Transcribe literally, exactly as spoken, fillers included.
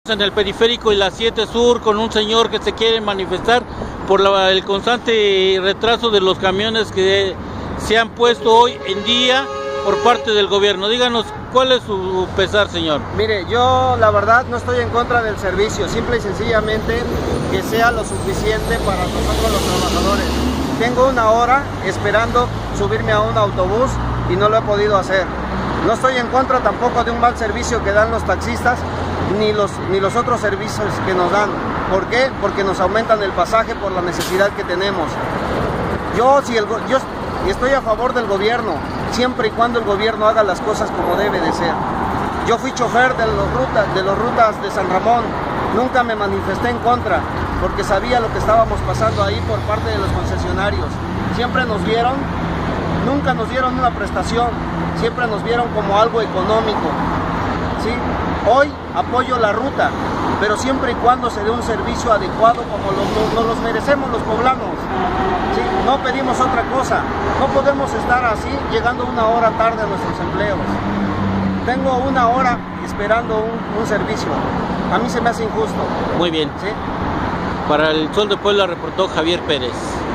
En el periférico y la siete Sur con un señor que se quiere manifestar por la, el constante retraso de los camiones que se han puesto hoy en día por parte del gobierno. Díganos, ¿cuál es su pesar, señor? Mire, yo la verdad no estoy en contra del servicio, simple y sencillamente que sea lo suficiente para nosotros los trabajadores. Tengo una hora esperando subirme a un autobús y no lo he podido hacer. No estoy en contra tampoco de un mal servicio que dan los taxistas, ni los, ni los otros servicios que nos dan. ¿Por qué? Porque nos aumentan el pasaje por la necesidad que tenemos. Yo, si el, yo estoy a favor del gobierno, siempre y cuando el gobierno haga las cosas como debe de ser. Yo fui chofer de los rutas de, los rutas de San Ramón, nunca me manifesté en contra, porque sabía lo que estábamos pasando ahí por parte de los concesionarios. Siempre nos vieron, nunca nos dieron una prestación, siempre nos vieron como algo económico, ¿sí? Hoy apoyo la ruta, pero siempre y cuando se dé un servicio adecuado como nos lo, lo, los merecemos los poblanos, ¿sí? No pedimos otra cosa, no podemos estar así llegando una hora tarde a nuestros empleos. Tengo una hora esperando un, un servicio, a mí se me hace injusto. Muy bien. ¿Sí? Para el Sol de Puebla reportó Javier Pérez.